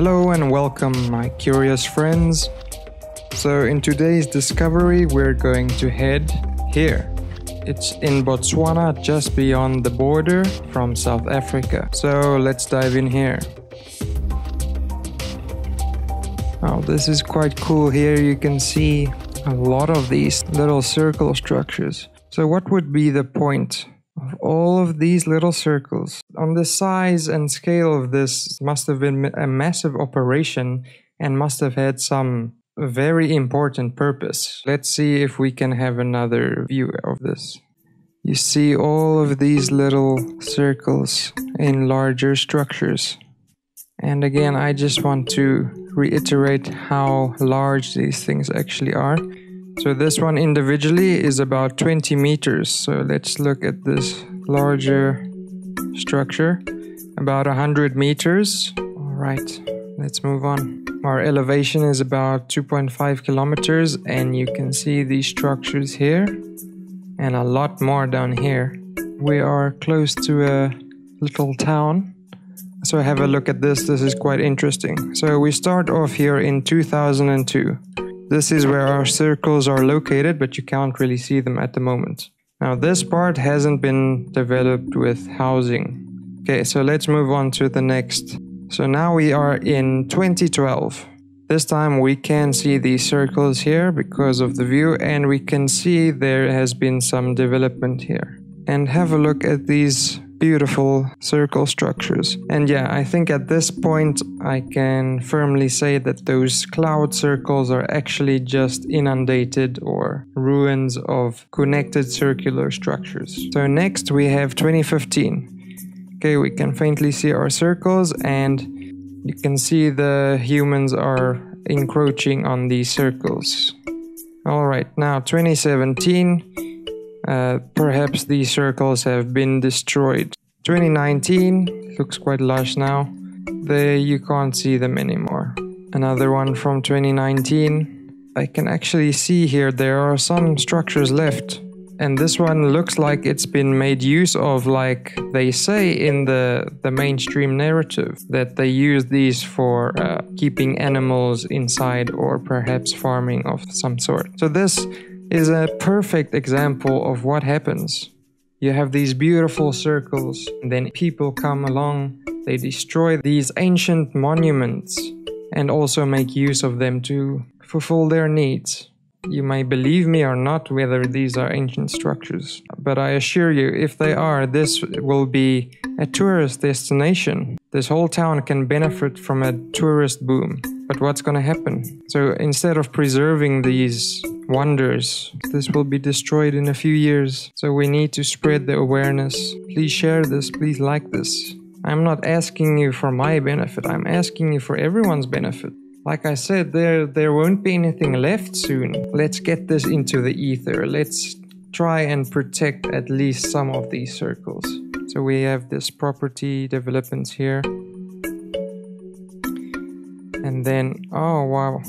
Hello and welcome, my curious friends. So in today's discovery we're going to head here. It's in Botswana, just beyond the border from South Africa. So let's dive in here. Oh, this is quite cool. Here you can see a lot of these little circle structures. So what would be the point of all of these little circles? On the size and scale of this, must have been a massive operation and must have had some very important purpose. Let's see if we can have another view of this. You see all of these little circles in larger structures. And again, I just want to reiterate how large these things actually are. So this one individually is about 20 meters. So let's look at this larger structure, about 100 meters. All right, let's move on. Our elevation is about 2.5 kilometers, and you can see these structures here and a lot more down here. We are close to a little town. So have a look at this. This is quite interesting. So we start off here in 2002. This is where our circles are located, but you can't really see them at the moment. Now this part hasn't been developed with housing. Okay, so let's move on to the next. So now we are in 2012. This time we can see these circles here because of the view, and we can see there has been some development here. And have a look at these beautiful circle structures. And yeah, I think at this point I can firmly say that those cloud circles are actually just inundated or ruins of connected circular structures. So next we have 2015. Okay, we can faintly see our circles, and you can see the humans are encroaching on these circles. Alright, now 2017. Perhaps these circles have been destroyed. 2019 looks quite lush now. You can't see them anymore. Another one from 2019. I can actually see here there are some structures left. And this one looks like it's been made use of, like they say in the mainstream narrative, that they use these for keeping animals inside or perhaps farming of some sort. So this is a perfect example of what happens. You have these beautiful circles, and then people come along, they destroy these ancient monuments and also make use of them to fulfill their needs. You may believe me or not whether these are ancient structures, but I assure you, if they are, this will be a tourist destination. This whole town can benefit from a tourist boom. But what's going to happen? So instead of preserving these wonders, this will be destroyed in a few years. So we need to spread the awareness. Please share this, please like this. I'm not asking you for my benefit, I'm asking you for everyone's benefit. Like I said, there won't be anything left soon. Let's get this into the ether. Let's try and protect at least some of these circles. So we have this property developments here. And then, oh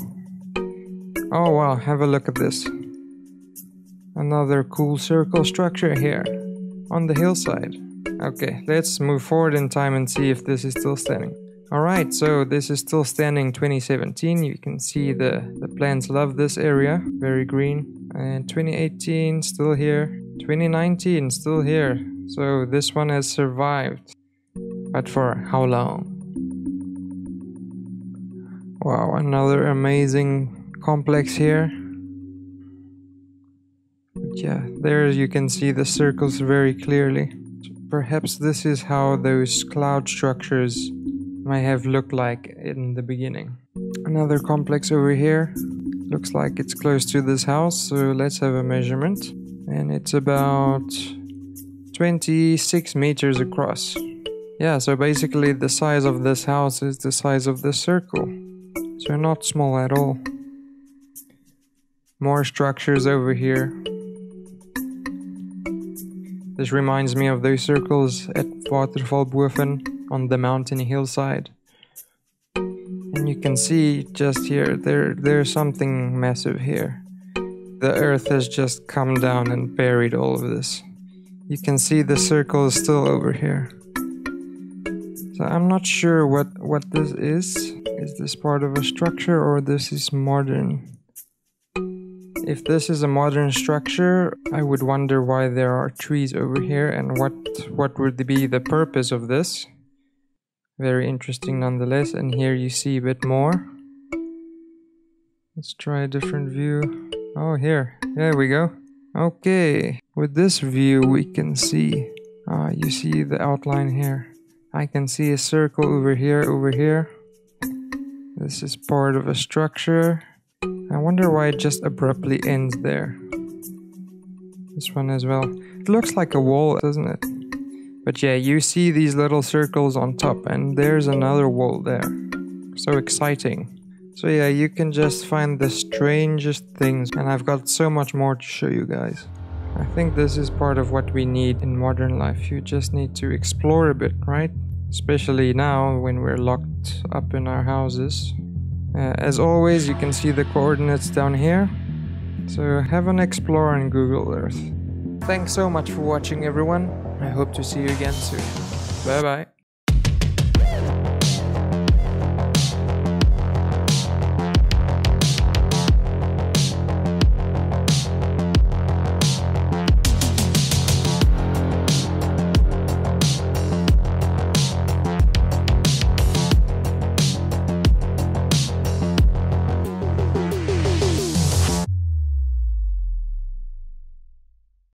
wow, have a look at this. Another cool circle structure here on the hillside. Okay, let's move forward in time and see if this is still standing. Alright, so this is still standing 2017. You can see the plants love this area, very green. And 2018, still here. 2019, still here. So this one has survived. But for how long? Wow, another amazing complex here. But yeah, there you can see the circles very clearly. Perhaps this is how those cloud structures may have looked like in the beginning. Another complex over here. Looks like it's close to this house, so let's have a measurement. And it's about 26 meters across. Yeah, so basically the size of this house is the size of this circle. So not small at all. More structures over here. This reminds me of those circles at Watervalboven on the mountain hillside. And you can see just here, there's something massive here. The earth has just come down and buried all of this. You can see the circle is still over here. So I'm not sure what this is. Is this part of a structure or this is modern? If this is a modern structure, I would wonder why there are trees over here and what would be the purpose of this. Very interesting nonetheless, and here you see a bit more. Let's try a different view. Oh, here. There we go. Okay, with this view we can see, you see the outline here. I can see a circle over here. This is part of a structure. I wonder why it just abruptly ends there. This one as well. It looks like a wall, doesn't it? But yeah, you see these little circles on top, and there's another wall there. So exciting. So yeah, you can just find the strangest things, and I've got so much more to show you guys. I think this is part of what we need in modern life. You just need to explore a bit, right? Especially now when we're locked up in our houses. As always, you can see the coordinates down here. So have an explore on Google Earth. Thanks so much for watching, everyone. I hope to see you again soon. Bye bye.